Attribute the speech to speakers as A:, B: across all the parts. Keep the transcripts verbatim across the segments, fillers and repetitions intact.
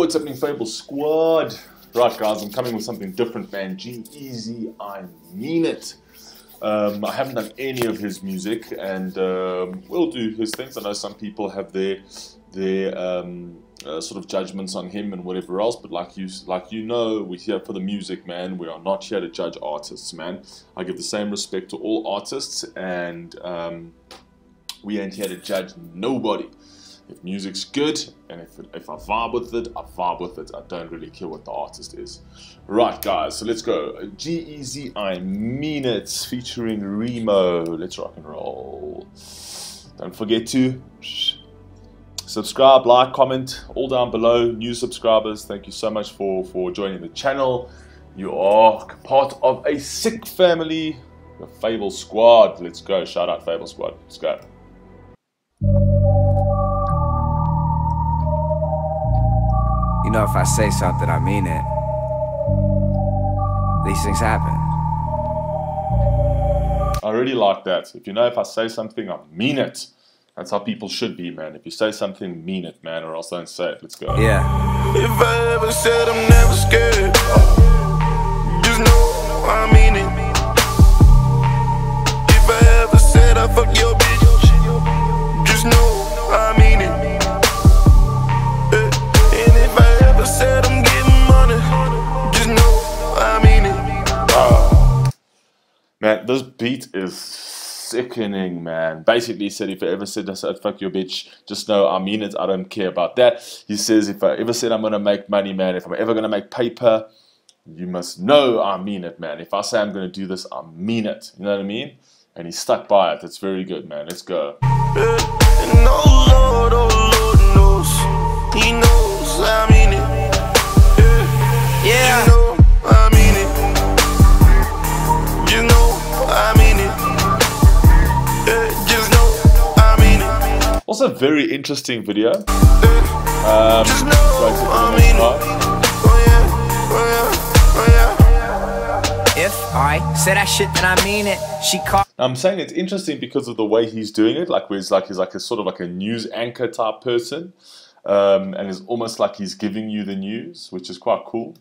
A: what's happening, Fable Squad? Right, guys, I'm coming with something different, man. G-Eazy, I mean it. Um, I haven't done any of his music, and um, we'll do his things. I know some people have their their um, uh, sort of judgments on him and whatever else, but like you like you know, we're here for the music, man. We are not here to judge artists, man. I give the same respect to all artists, and um, we ain't here to judge nobody. If music's good, and if, it, if I vibe with it, I vibe with it. I don't really care what the artist is. Right, guys, so let's go. G-Eazy, I Mean It, featuring Remo. Let's rock and roll. Don't forget to subscribe, like, comment, all down below. New subscribers, thank you so much for, for joining the channel. You are part of a sick family, the Fable Squad. Let's go. Shout out Fable Squad. Let's go.
B: You know, if I say something, I mean it. These things happen.
A: I really like that. If you know, if I say something, I mean it. That's how people should be, man. If you say something, mean it, man, or else don't say it. Let's go.
B: Yeah.
C: If I ever said I'm never scared, just know I mean it. If I ever said I fuck your bitch, just know I mean it. Said I'm getting money, just know I mean it.
A: Oh. Man, this beat is sickening, man. Basically, he said if I ever said I'd fuck your bitch, just know I mean it. I don't care about that. He says if I ever said I'm gonna make money, man, if I'm ever gonna make paper, you must know I mean it, man. If I say I'm gonna do this, I mean it. You know what I mean? And he stuck by it. That's very good, man. Let's go.
C: Yeah. And oh Lord, oh Lord knows, He knows I mean it. Yeah, you know I mean it. You know I mean it. Yeah, just know I mean it.
A: Also, very interesting video. Um,
C: just know I mean it. Oh yeah, oh yeah, oh yeah.
B: If I say that shit, then I mean it. She caught.
A: I'm saying it's interesting because of the way he's doing it. Like, where he's like he's like a sort of like a news anchor type person, um, and it's almost like he's giving you the news, which is quite cool.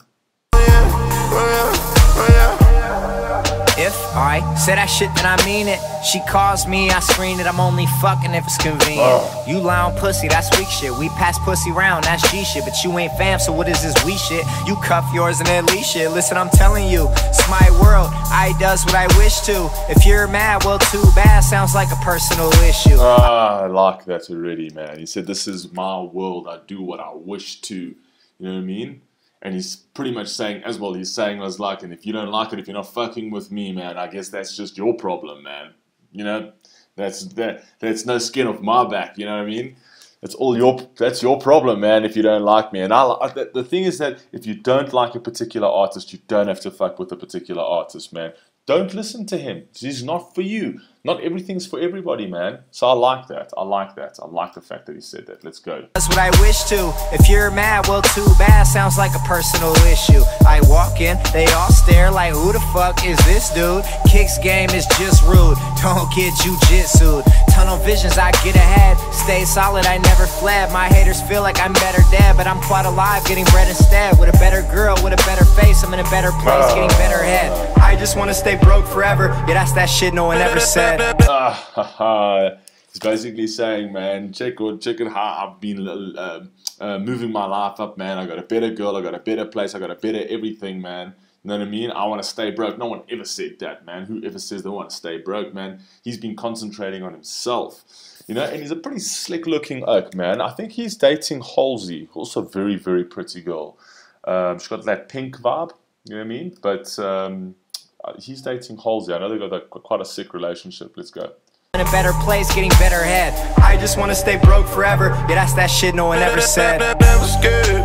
B: If I say that shit, then I mean it. She calls me, I screen it. I'm only fucking if it's convenient.
A: Oh.
B: You lie on pussy, that's weak shit. We pass pussy round, that's G shit. But you ain't fam, so what is this we shit? You cuff yours and then leash shit. Listen, I'm telling you, it's my world. I does what I wish to. If you're mad, well, too bad. Sounds like a personal issue.
A: Ah, I like that already, man. He said, "This is my world. I do what I wish to." You know what I mean? And he's pretty much saying, as well, he's saying, I was like, and if you don't like it, if you're not fucking with me, man, I guess that's just your problem, man. You know, that's that that's no skin off my back, you know what I mean? That's all your, that's your problem, man, if you don't like me. And I, I the, the thing is that if you don't like a particular artist, you don't have to fuck with a particular artist, man. Don't listen to him. He's not for you. Not everything's for everybody, man. So I like that. I like that. I like the fact that he said that. Let's go.
B: That's what I wish to. If you're mad, well, too bad. Sounds like a personal issue. I walk in, they all stare like, who the fuck is this dude? Kicks game is just rude. Don't get jujitsu'd. Tunnel visions, I get ahead. Stay solid, I never fled. My haters feel like I'm better dead, but I'm quite alive, getting bread instead. With a better girl, with a better face, I'm in a better place, getting better head. I just want to stay broke forever. Yeah, that's that shit no one ever said.
A: Ah, he's basically saying, man, check or check it how I've been uh, uh, moving my life up, man. I got a better girl, I got a better place, I got a better everything, man. You know what I mean? I want to stay broke. No one ever said that, man. Whoever says they want to stay broke, man? He's been concentrating on himself, you know. And he's a pretty slick-looking oak, man. I think he's dating Halsey, also a very, very pretty girl. Um, she's got that pink vibe, you know what I mean? But um, he's dating Halsey. I know they've got a, quite a sick relationship. Let's go.
B: In a better place, getting better head. I just want to stay broke forever. Yeah, that's that shit no one ever said.
C: Never scared.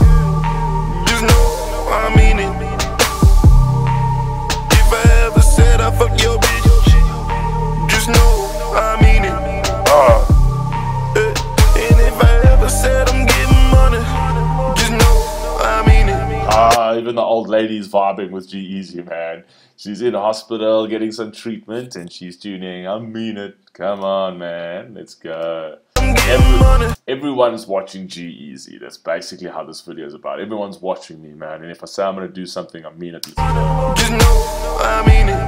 C: Just know I mean it. If I ever said I fuck your bitch, just know I mean it.
A: Uh.
C: And if I ever said I'm getting money, just know I mean it.
A: Ah, even the old lady's vibing with G-Eazy, man. She's in a hospital getting some treatment and she's tuning. I mean it. Come on, man. Let's go.
C: I'm getting money.
A: Everyone's watching G-Eazy. That's basically how this video is about. Everyone's watching me, man. And if I say I'm gonna do something, I mean it.
C: Just know I mean it.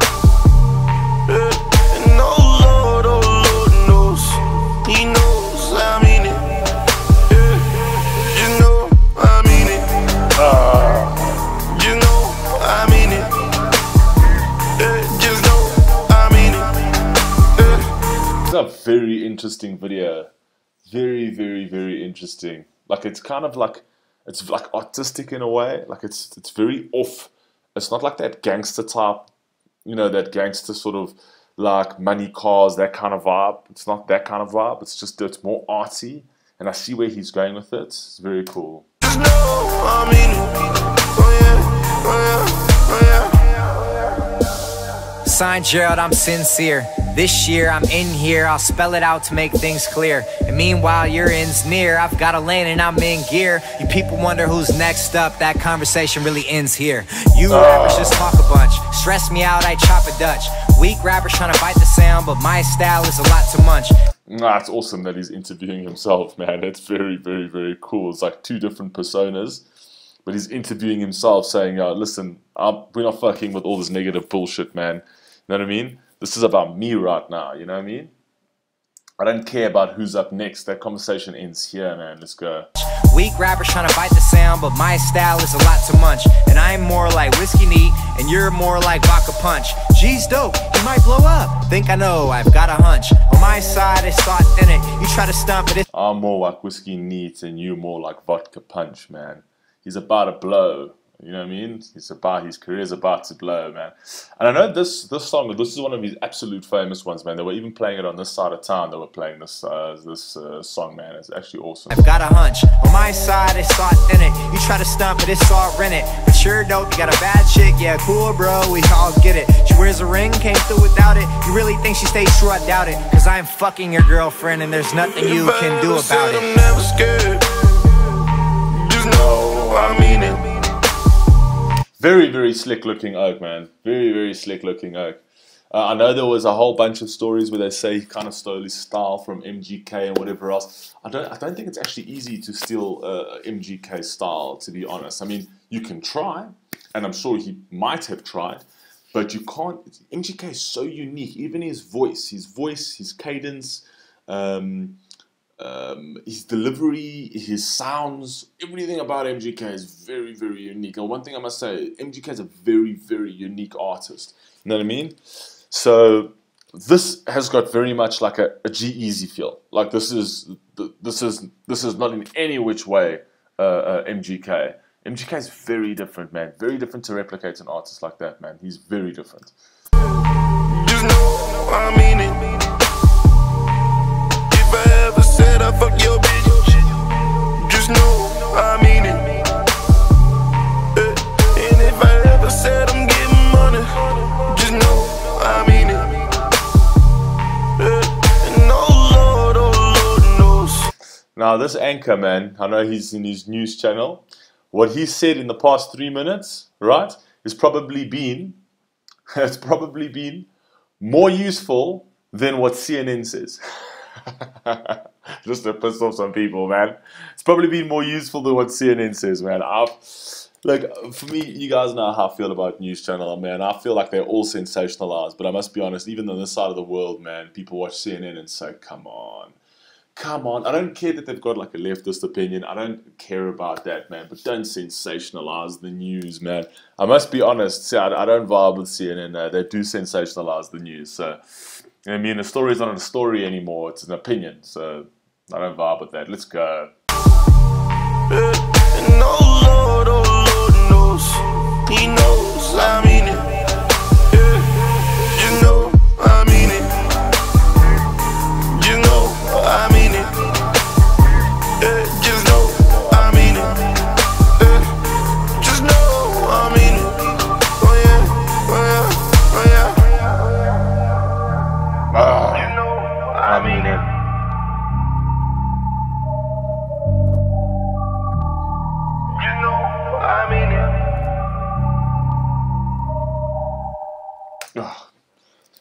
C: Yeah. And oh Lord, oh Lord knows, He knows I mean it. Yeah. Just know I mean it.
A: Uh,
C: Just know I mean it. Yeah. Just know I mean it. Yeah.
A: It's a very interesting video. Very, very, very interesting. Like it's kind of like it's like artistic in a way. Like it's it's very off. It's not like that gangster type, you know, that gangster sort of like money cars, that kind of vibe. It's not that kind of vibe. It's just it's more artsy, and I see where he's going with it. It's very cool.
C: Just know I mean it. Oh yeah, oh yeah, oh yeah.
B: Signed Gerald, I'm sincere. This year I'm in here, I'll spell it out to make things clear. And meanwhile your end's near, I've got a lane and I'm in gear. You people wonder who's next up, that conversation really ends here. You
A: uh.
B: rappers just talk a bunch, stress me out, I chop a Dutch. Weak rappers trying to bite the sound, but my style is a lot to munch.
A: Nah, it's awesome that he's interviewing himself, man. It's very, very, very cool. It's like two different personas, but he's interviewing himself saying, uh, listen, I'm, we're not fucking with all this negative bullshit, man. You know what I mean? This is about me right now, you know what I mean? I don't care about who's up next. That conversation ends here, man. Let's go.
B: Weak rappers trying to bite the sound, but my style is a lot to munch. And I'm more like Whiskey Neat, and you're more like Vodka Punch. G's dope, he might blow up. Think I know, I've got a hunch. On my side, it's authentic. You try to stump it.
A: I'm more like Whiskey Neat, and you're more like Vodka Punch, man. He's about to blow. You know what I mean? He's about, his career's about to blow, man. And I know this this song, this is one of his absolute famous ones, man. They were even playing it on this side of town. They were playing this uh, this uh, song, man. It's actually awesome.
B: I've got a hunch. On my side, it's authentic. You try to stump it, it's all rented. But sure dope, you got a bad chick, yeah, cool, bro, we all get it. She wears a ring, came through without it. You really think she stays true? I doubt it. Cause I'm fucking your girlfriend and there's nothing you can do about it.
C: I'm never scared. Just know I mean it.
A: Very, very slick looking oak, man. Very, very slick looking oak. Uh, I know there was a whole bunch of stories where they say he kind of stole his style from M G K and whatever else. I don't, I don't think it's actually easy to steal uh, M G K style, to be honest. I mean, you can try, and I'm sure he might have tried, but you can't. M G K is so unique. Even his voice, his voice, his cadence, um, Um, his delivery, his sounds, everything about M G K is very, very unique. And one thing I must say, M G K is a very, very unique artist. You know what I mean? So this has got very much like a, a G-Eazy feel. Like this is this is this is not in any which way uh, uh, M G K. M G K is very different, man. Very different to replicate an artist like that, man. He's very different.
C: Just know I mean it. If I ever said I fuck your bitch, just know I mean it. Uh, and if I ever said I'm getting money, just know I mean it. Uh, and oh Lord, oh Lord knows.
A: Now this anchor, man, I know he's in his news channel. What he said in the past three minutes, right, has probably been, has probably been more useful than what C N N says. Just to piss off some people, man. It's probably been more useful than what C N N says, man. I've, like, for me, you guys know how I feel about news channel, man. I feel like they're all sensationalized, but I must be honest, even on this side of the world, man, people watch C N N and say, come on. Come on. I don't care that they've got like a leftist opinion. I don't care about that, man. But don't sensationalize the news, man. I must be honest. See, I, I don't vibe with C N N. Uh, they do sensationalize the news. So, I mean, a story is not a story anymore. It's an opinion. So, I don't vibe with that. Let's go.
C: Uh, and oh Lord, oh Lord knows. He knows I mean it. Yeah, you know I mean it. You know I mean it. Yeah, just know I mean it. Yeah, just know I mean it. Oh yeah, oh yeah, oh yeah.
A: Ah,
C: You know I mean it. You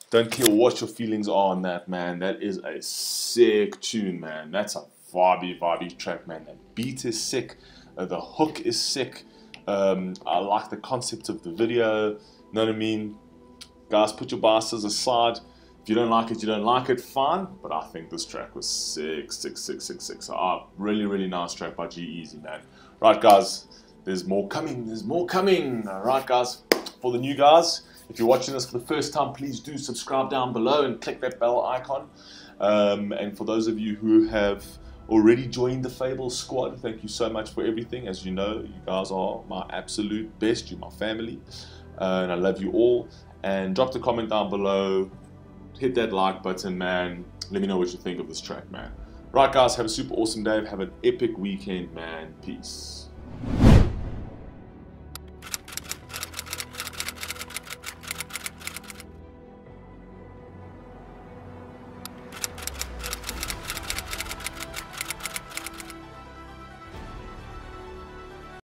A: Don't care what your feelings are on that, man. That is a sick tune, man. That's a vibey, vibey track, man. That beat is sick. Uh, the hook is sick. Um, I like the concept of the video. You know what I mean? Guys, put your biases aside. If you don't like it, you don't like it, fine. But I think this track was sick, sick, sick, sick, sick. So, ah, really, really nice track by G-Eazy, man. Right, guys, there's more coming. There's more coming. All right, guys, for the new guys, if you're watching this for the first time, please do subscribe down below and click that bell icon. Um, and for those of you who have already joined the Fable squad, thank you so much for everything. As you know, you guys are my absolute best. You're my family. Uh, and I love you all. And drop the comment down below. Hit that like button, man. Let me know what you think of this track, man. Right, guys, have a super awesome day. Have an epic weekend, man. Peace.